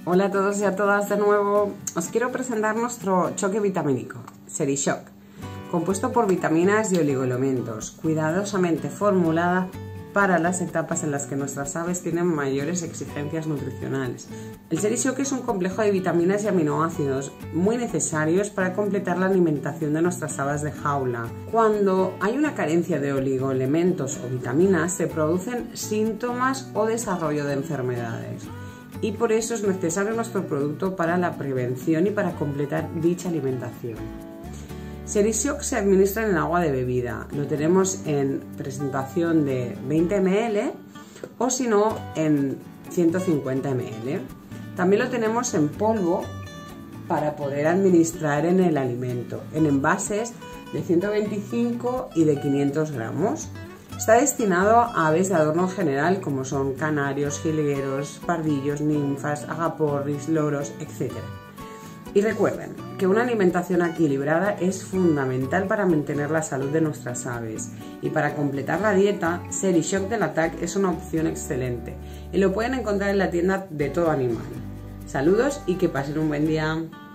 Hola a todos y a todas de nuevo. Os quiero presentar nuestro choque vitamínico, SeriShock, compuesto por vitaminas y oligoelementos, cuidadosamente formulada para las etapas en las que nuestras aves tienen mayores exigencias nutricionales. El SeriShock es un complejo de vitaminas y aminoácidos muy necesarios para completar la alimentación de nuestras aves de jaula. Cuando hay una carencia de oligoelementos o vitaminas, se producen síntomas o desarrollo de enfermedades. Y por eso es necesario nuestro producto para la prevención y para completar dicha alimentación. SeriShock se administra en el agua de bebida. Lo tenemos en presentación de 20 ml o si no en 150 ml. También lo tenemos en polvo para poder administrar en el alimento, en envases de 125 y de 500 gramos. Está destinado a aves de adorno general como son canarios, jilgueros, pardillos, ninfas, agapornis, loros, etc. Y recuerden que una alimentación equilibrada es fundamental para mantener la salud de nuestras aves. Y para completar la dieta, SeriShock de la TAC es una opción excelente y lo pueden encontrar en la tienda de Todo Animal. Saludos y que pasen un buen día.